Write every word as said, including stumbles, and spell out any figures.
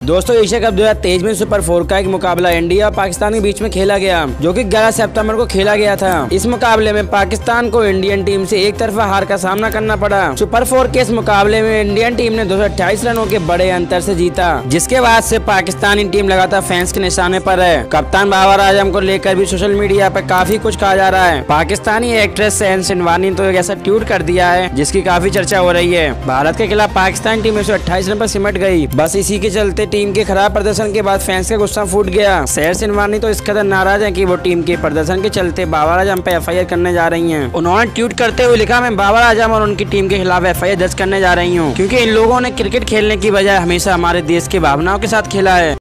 दोस्तों Asia cup दो हज़ार तेईस में सुपर फोर का एक मुकाबला इंडिया और पाकिस्तान के बीच में खेला गया, जो कि ग्यारह सितंबर को खेला गया था। इस मुकाबले में पाकिस्तान को इंडियन टीम से एक तरफा हार का सामना करना पड़ा। सुपर फोर के इस मुकाबले में इंडियन टीम ने दो सौ अट्ठाईस रनों के बड़े अंतर से जीता, जिसके बाद से पाकिस्तानी टीम लगातार फैंस के निशाने पर है। कप्तान बाबर आजम को लेकर भी सोशल मीडिया पर काफी कुछ कहा जा रहा है। पाकिस्तानी एक्ट्रेस शहनाज सिनवानी ने तो एक ऐसा ट्वीट कर दिया है जिसकी काफी चर्चा हो रही है। भारत के खिलाफ पाकिस्तानी टीम एक सौ अट्ठाईस रन पर सिमट गई। बस इसी के चलते टीम के खराब प्रदर्शन के बाद फैंस का गुस्सा फूट गया। शहनाज सिनवानी तो इस कदर नाराज हैं कि वो टीम के प्रदर्शन के चलते बाबर आजम पे एफ आई आर करने जा रही हैं। उन्होंने ट्वीट करते हुए लिखा, मैं बाबर आजम और उनकी टीम के खिलाफ एफ आई आर दर्ज करने जा रही हूँ, क्योंकि इन लोगों ने क्रिकेट खेलने की बजाय हमेशा हमारे देश की भावनाओं के साथ खेला है।